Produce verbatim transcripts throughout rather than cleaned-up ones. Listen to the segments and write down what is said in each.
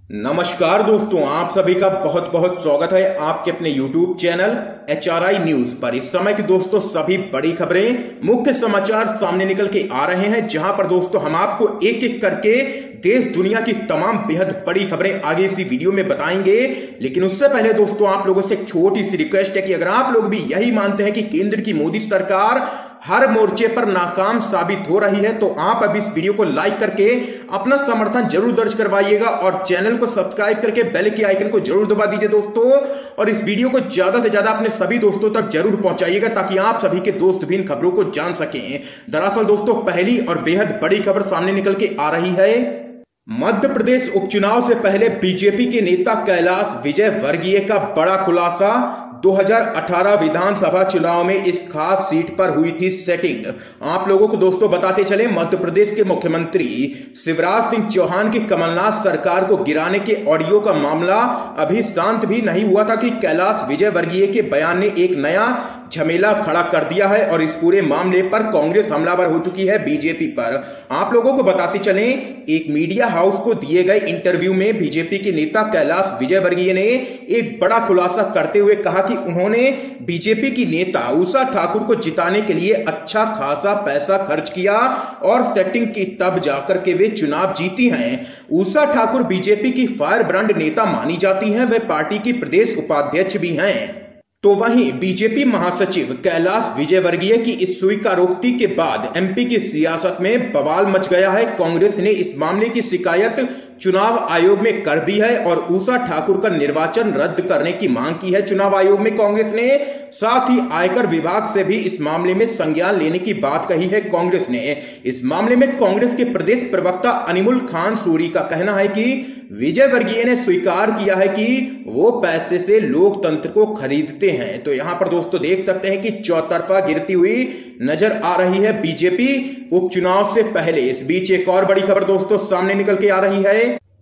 नमस्कार दोस्तों, आप सभी का बहुत बहुत स्वागत है आपके अपने YouTube channel H R I news पर। इस समय की दोस्तों सभी बड़ी खबरें, मुख्य समाचार सामने निकल के आ रहे हैं, जहां पर दोस्तों हम आपको एक एक करके देश दुनिया की तमाम बेहद बड़ी खबरें आगे इसी वीडियो में बताएंगे। लेकिन उससे पहले दोस्तों आप लोगों से एक छोटी सी रिक्वेस्ट है कि अगर आप लोग भी यही मानते हैं कि केंद्र की मोदी सरकार हर मोर्चे पर नाकाम साबित हो रही है, तो आप अभी इस वीडियो को लाइक करके अपना समर्थन जरूर दर्ज करवाइएगा और चैनल को सब्सक्राइब करके बेल के आइकन को जरूर दबा दीजिए दोस्तों। और इस वीडियो को ज्यादा से ज्यादा अपने सभी दोस्तों तक जरूर पहुंचाइएगा ताकि आप सभी के दोस्त भी इन खबरों को जान सकें। दरअसल दोस्तों पहली और बेहद बड़ी खबर सामने निकल के आ रही है। मध्य प्रदेश उपचुनाव से पहले बीजेपी के नेता कैलाश विजयवर्गीय का बड़ा खुलासा। दो हज़ार अठारह विधानसभा चुनाव में इस खास सीट पर हुई थी सेटिंग। आप लोगों को दोस्तों बताते चले, मध्य प्रदेश के मुख्यमंत्री शिवराज सिंह चौहान की कमलनाथ सरकार को गिराने के ऑडियो का मामला अभी शांत भी नहीं हुआ था कि कैलाश विजयवर्गीय के बयान ने एक नया झमेला खड़ा कर दिया है और इस पूरे मामले पर कांग्रेस हमलावर हो चुकी है बीजेपी पर। आप लोगों को बताते चलें, एक मीडिया हाउस को दिए गए इंटरव्यू में बीजेपी के नेता कैलाश विजयवर्गीय ने एक बड़ा खुलासा करते हुए कहा कि उन्होंने बीजेपी की नेता उषा ठाकुर को जिताने के लिए अच्छा खासा पैसा खर्च किया और सेटिंग की तब जाकर के वे चुनाव जीती हैं। उषा ठाकुर बीजेपी की फायर ब्रांड नेता मानी जाती हैं, वे पार्टी की प्रदेश उपाध्यक्ष भी हैं। तो वहीं बीजेपी महासचिव कैलाश विजयवर्गीय की इस स्वीकारोक्ति के बाद एमपी की सियासत में बवाल मच गया है। कांग्रेस ने इस मामले की शिकायत चुनाव आयोग में कर दी है और उषा ठाकुर का निर्वाचन रद्द करने की मांग की है चुनाव आयोग में कांग्रेस ने। साथ ही आयकर विभाग से भी इस मामले में संज्ञान लेने की बात कही है कांग्रेस ने। इस मामले में कांग्रेस के प्रदेश प्रवक्ता अनिमुल खान सूरी का कहना है कि विजयवर्गीय ने स्वीकार किया है कि वो पैसे से लोकतंत्र को खरीदते हैं। तो यहां पर दोस्तों देख सकते हैं कि चौतरफा गिरती हुई नजर आ रही है बीजेपी उपचुनाव से पहले। इस बीच एक और बड़ी खबर दोस्तों सामने निकल के आ रही है।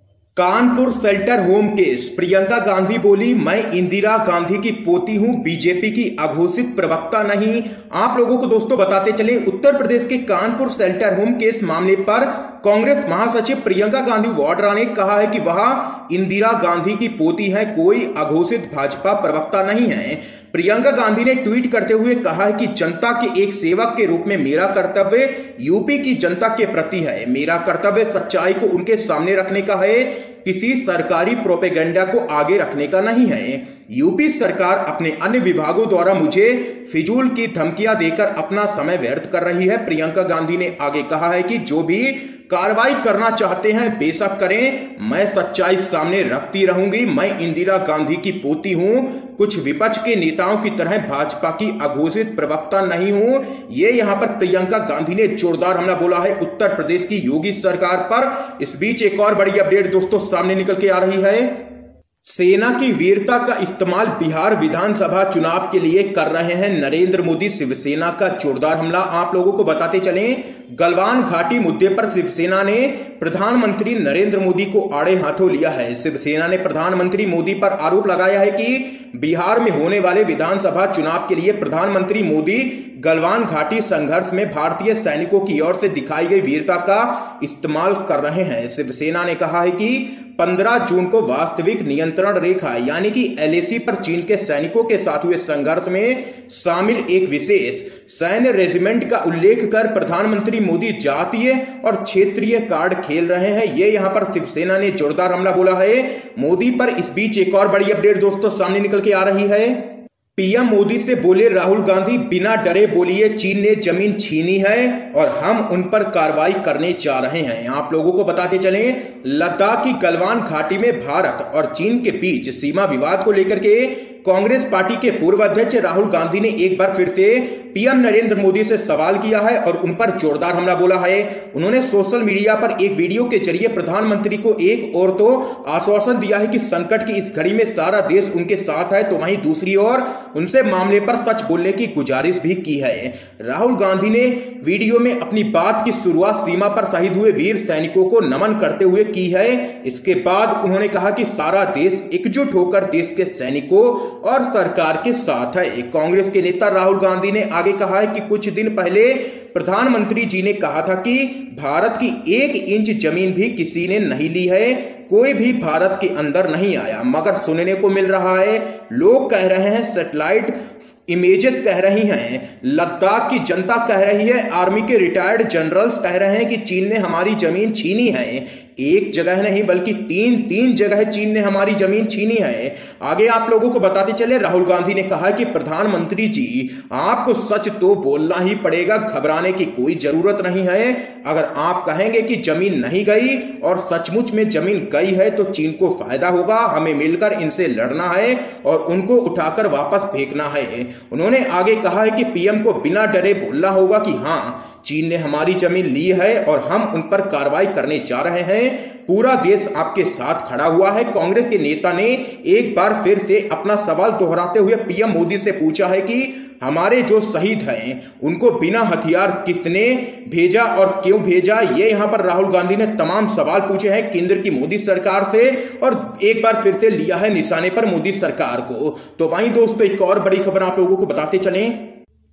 Kanpur shelter home case, Priyanka Gandhi बोली मैं इंदिरा गांधी की पोती हूं, बीजेपी की अघोषित प्रवक्ता नहीं। आप लोगों को दोस्तों बताते चले, उत्तर प्रदेश के कानपुर शेल्टर होम केस मामले पर कांग्रेस महासचिव प्रियंका गांधी वाड्रा ने कहा है कि वह इंदिरा गांधी की पोती है, कोई अघोषित भाजपा प्रवक्ता नहीं है। प्रियंका गांधी ने ट्वीट करते हुए कहा है कि जनता के एक सेवक के रूप में मेरा कर्तव्य यूपी की जनता के प्रति है। मेरा कर्तव्य सच्चाई को उनके सामने रखने का है, किसी सरकारी प्रोपेगेंडा को आगे रखने का नहीं है। यूपी सरकार अपने अन्य विभागों द्वारा मुझे फिजूल की धमकियां देकर अपना समय व्यर्थ कर रही है। प्रियंका गांधी ने आगे कहा है कि जो भी कार्रवाई करना चाहते हैं बेशक करें, मैं सच्चाई सामने रखती रहूंगी। मैं इंदिरा गांधी की पोती हूं, कुछ विपक्ष के नेताओं की तरह भाजपा की अघोषित प्रवक्ता नहीं हूं। ये यहां पर प्रियंका गांधी ने जोरदार हमला बोला है उत्तर प्रदेश की योगी सरकार पर। इस बीच एक और बड़ी अपडेट दोस्तों सामने निकल के आ रही है। सेना की वीरता का इस्तेमाल बिहार विधानसभा चुनाव के लिए कर रहे हैं नरेंद्र मोदी, शिवसेना का जोरदार हमला। आप लोगों को बताते चलें, गलवान घाटी मुद्दे पर शिवसेना ने प्रधानमंत्री नरेंद्र मोदी को आड़े हाथों लिया है। शिवसेना ने प्रधानमंत्री मोदी पर आरोप लगाया है कि बिहार में होने वाले विधानसभा चुनाव के लिए प्रधानमंत्री मोदी गलवान घाटी संघर्ष में भारतीय सैनिकों की ओर से दिखाई गई वीरता का इस्तेमाल कर रहे हैं। शिवसेना ने कहा है कि पंद्रह जून को वास्तविक नियंत्रण रेखा यानी कि एल ए सी पर चीन के सैनिकों के साथ हुए संघर्ष में शामिल एक विशेष सैन्य रेजिमेंट का उल्लेख कर प्रधानमंत्री मोदी जातीय और क्षेत्रीय कार्ड खेल रहे हैं। ये यहां पर शिवसेना ने जोरदार हमला बोला है मोदी पर। इस बीच एक और बड़ी अपडेट दोस्तों सामने निकल के आ रही है। पीएम मोदी से बोले राहुल गांधी, बिना डरे बोलिए चीन ने जमीन छीनी है और हम उन पर कार्रवाई करने जा रहे हैं। आप लोगों को बताते चलें, लद्दाख की गलवान घाटी में भारत और चीन के बीच सीमा विवाद को लेकर के कांग्रेस पार्टी के पूर्व अध्यक्ष राहुल गांधी ने एक बार फिर से पीएम नरेंद्र मोदी से सवाल किया है और उन पर जोरदार हमला बोला है। उन्होंने सोशल मीडिया पर एक वीडियो के जरिए प्रधानमंत्री को एक ओर तो आश्वासन दिया है कि संकट की इस घड़ी में सारा देश उनके साथ है, तो वहीं दूसरी ओर उनसे मामले पर सच बोलने की गुजारिश भी की है। राहुल गांधी ने वीडियो में अपनी बात की शुरुआत सीमा पर शहीद हुए वीर सैनिकों को नमन करते हुए की है। इसके बाद उन्होंने कहा कि सारा देश एकजुट होकर देश के सैनिकों और सरकार के साथ है। कांग्रेस के नेता राहुल गांधी ने आगे कहा है कि कुछ दिन पहले प्रधानमंत्री जी ने कहा था कि भारत की एक इंच जमीन भी किसी ने नहीं ली है। कोई भी भारत के अंदर नहीं आया, मगर सुनने को मिल रहा है, लोग कह रहे हैं, सैटेलाइट इमेजेस कह रही हैं, लद्दाख की जनता कह रही है, आर्मी के रिटायर्ड जनरल्स कह रहे हैं कि चीन ने हमारी जमीन छीनी है। एक जगह नहीं बल्कि तीन तीन जगह चीन ने हमारी जमीन छीनी है। आगे आप लोगों को बताते चले, राहुल गांधी ने कहा कि प्रधानमंत्री जी आपको सच तो बोलना ही पड़ेगा, घबराने की कोई जरूरत नहीं है। अगर आप कहेंगे कि जमीन नहीं गई और सचमुच में जमीन गई है तो चीन को फायदा होगा, हमें मिलकर इनसे लड़ना है और उनको उठाकर वापस फेंकना है। उन्होंने आगे कहा है कि पीएम को बिना डरे बोलना होगा कि हाँ, चीन ने हमारी जमीन ली है और हम उन पर कार्रवाई करने जा रहे हैं। पूरा देश आपके साथ खड़ा हुआ है। कांग्रेस के नेता ने एक बार फिर से अपना सवाल दोहराते हुए पीएम मोदी से पूछा है कि हमारे जो शहीद हैं उनको बिना हथियार किसने भेजा और क्यों भेजा। ये यहां पर राहुल गांधी ने तमाम सवाल पूछे हैं केंद्र की मोदी सरकार से और एक बार फिर से लिया है निशाने पर मोदी सरकार को। तो वहीं दोस्तों एक और बड़ी खबर आप लोगों को बताते चलें,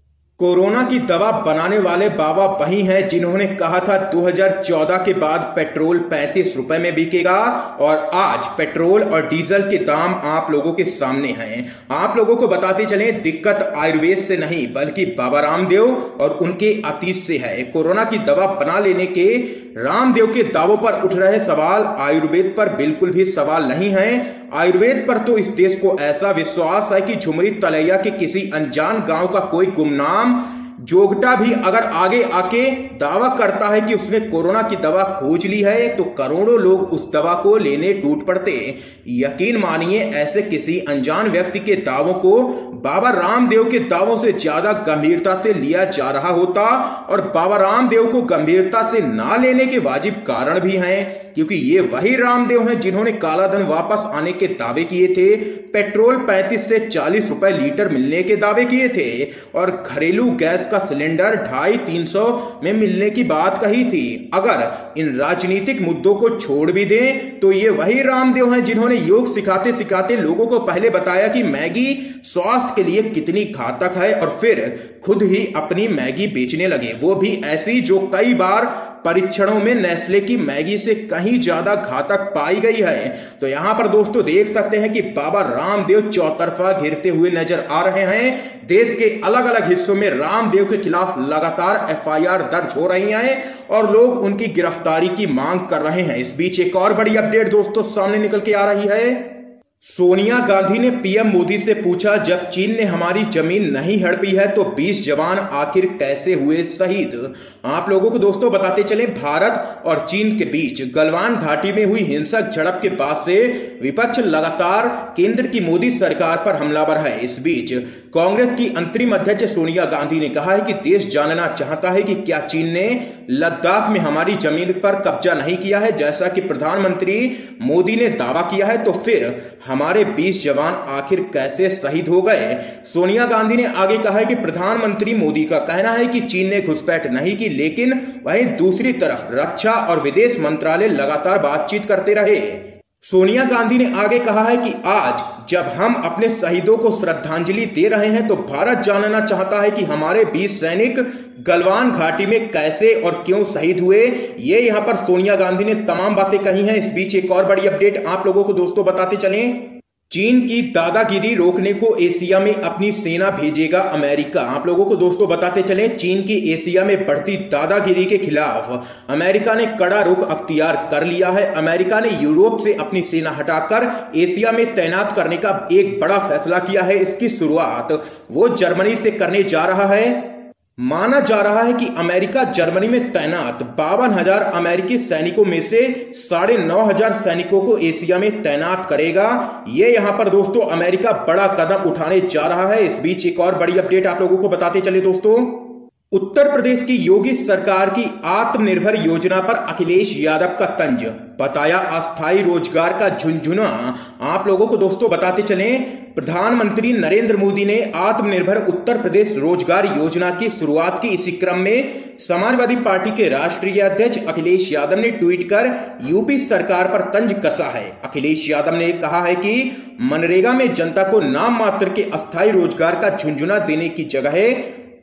कोरोना की दवा बनाने वाले बाबा वही हैं जिन्होंने कहा था दो हज़ार चौदह के बाद पेट्रोल पैंतीस रुपए में बिकेगा और आज पेट्रोल और डीजल के दाम आप लोगों के सामने हैं। आप लोगों को बताते चलें, दिक्कत आयुर्वेद से नहीं बल्कि बाबा रामदेव और उनके आतिश से है। कोरोना की दवा बना लेने के रामदेव के दावों पर उठ रहे सवाल आयुर्वेद पर बिल्कुल भी सवाल नहीं है। आयुर्वेद पर तो इस देश को ऐसा विश्वास है कि झुमरी तलैया के किसी अनजान गांव का कोई गुमनाम जोगटा भी अगर आगे आके दावा करता है कि उसने कोरोना की दवा खोज ली है तो करोड़ों लोग उस दवा को लेने टूट पड़ते। यकीन मानिए, ऐसे किसी अनजान व्यक्ति के दावों को बाबा रामदेव के दावों से ज्यादा गंभीरता से लिया जा रहा होता और बाबा रामदेव को गंभीरता से ना लेने के वाजिब कारण भी हैं, क्योंकि ये वही रामदेव हैं जिन्होंने काला धन वापस आने के दावे किए थे, पेट्रोल पैंतीस से चालीस रुपए लीटर मिलने के दावे किए थे और घरेलू गैस का सिलेंडर ढाई तीन सौ में मिलने की बात कही थी। अगर इन राजनीतिक मुद्दों को छोड़ भी दें तो ये वही रामदेव हैं जिन्होंने योग सिखाते सिखाते लोगों को पहले बताया कि मैगी स्वास्थ्य के लिए कितनी घातक है और फिर खुद ही अपनी मैगी बेचने लगे, वो भी ऐसी जो कई बार परीक्षणों में नेस्ले की मैगी से कहीं ज्यादा घातक पाई गई है। तो यहां पर दोस्तों देख सकते हैं कि बाबा रामदेव चौतरफा घिरते हुए नजर आ रहे हैं। देश के अलग अलग हिस्सों में रामदेव के खिलाफ लगातार एफ आई आर दर्ज हो रही हैं और लोग उनकी गिरफ्तारी की मांग कर रहे हैं। इस बीच एक और बड़ी अपडेट दोस्तों सामने निकल के आ रही है। सोनिया गांधी ने पीएम मोदी से पूछा, जब चीन ने हमारी जमीन नहीं हड़पी है तो बीस जवान आखिर कैसे हुए शहीद। आप लोगों को दोस्तों बताते चले, भारत और चीन के बीच गलवान घाटी में हुई हिंसक झड़प के बाद से विपक्ष लगातार केंद्र की मोदी सरकार पर हमलावर है। इस बीच कांग्रेस की अंतरिम अध्यक्ष सोनिया गांधी ने कहा है कि देश जानना चाहता है कि क्या चीन ने लद्दाख में हमारी जमीन पर कब्जा नहीं किया है जैसा कि प्रधानमंत्री मोदी ने दावा किया है, तो फिर हमारे बीस जवान आखिर कैसे शहीद हो गए। सोनिया गांधी ने आगे कहा है कि प्रधानमंत्री मोदी का कहना है कि चीन ने घुसपैठ नहीं की, लेकिन वहीं दूसरी तरफ रक्षा और विदेश मंत्रालय लगातार बातचीत करते रहे। सोनिया गांधी ने आगे कहा है कि आज जब हम अपने शहीदों को श्रद्धांजलि दे रहे हैं तो भारत जानना चाहता है कि हमारे बीस सैनिक गलवान घाटी में कैसे और क्यों शहीद हुए। ये यहां पर सोनिया गांधी ने तमाम बातें कही हैं। इस बीच एक और बड़ी अपडेट आप लोगों को दोस्तों बताते चलें, चीन की दादागिरी रोकने को एशिया में अपनी सेना भेजेगा अमेरिका। आप लोगों को दोस्तों बताते चलें, चीन की एशिया में बढ़ती दादागिरी के खिलाफ अमेरिका ने कड़ा रुख अख्तियार कर लिया है। अमेरिका ने यूरोप से अपनी सेना हटाकर एशिया में तैनात करने का एक बड़ा फैसला किया है। इसकी शुरुआत वो जर्मनी से करने जा रहा है। माना जा रहा है कि अमेरिका जर्मनी में तैनात बावन हजार अमेरिकी सैनिकों में से साढ़े नौ हजार सैनिकों को एशिया में तैनात करेगा। ये यहां पर दोस्तों अमेरिका बड़ा कदम उठाने जा रहा है। इस बीच एक और बड़ी अपडेट आप लोगों को बताते चले दोस्तों, उत्तर प्रदेश की योगी सरकार की आत्मनिर्भर योजना पर अखिलेश यादव का तंज, बताया अस्थायी रोजगार का झुंझुना। आप लोगों को दोस्तों बताते चलें, प्रधानमंत्री नरेंद्र मोदी ने आत्मनिर्भर उत्तर प्रदेश रोजगार योजना की शुरुआत की। इसी क्रम में समाजवादी पार्टी के राष्ट्रीय अध्यक्ष अखिलेश यादव ने ट्वीट कर यूपी सरकार पर तंज कसा है। अखिलेश यादव ने कहा है कि मनरेगा में जनता को नाम मात्र के अस्थायी रोजगार का झुंझुना देने की जगह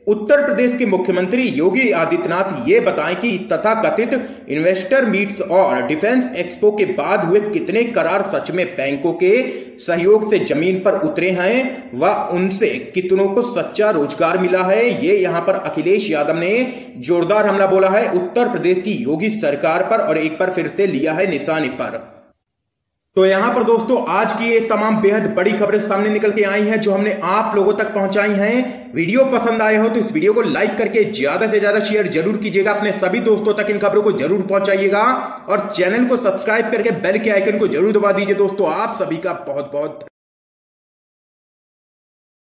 उत्तर प्रदेश के मुख्यमंत्री योगी आदित्यनाथ ये बताएं कि तथाकथित इन्वेस्टर मीट्स और डिफेंस एक्सपो के बाद हुए कितने करार सच में बैंकों के सहयोग से जमीन पर उतरे हैं व उनसे कितनों को सच्चा रोजगार मिला है। ये यहां पर अखिलेश यादव ने जोरदार हमला बोला है उत्तर प्रदेश की योगी सरकार पर और एक बार फिर से लिया है निशाने पर। तो यहां पर दोस्तों आज की ये तमाम बेहद बड़ी खबरें सामने निकल के आई हैं जो हमने आप लोगों तक पहुंचाई हैं। वीडियो पसंद आए हो तो इस वीडियो को लाइक करके ज्यादा से ज्यादा शेयर जरूर कीजिएगा, अपने सभी दोस्तों तक इन खबरों को जरूर पहुंचाइएगा और चैनल को सब्सक्राइब करके बेल के आइकन को जरूर दबा दीजिए। दोस्तों आप सभी का बहुत बहुत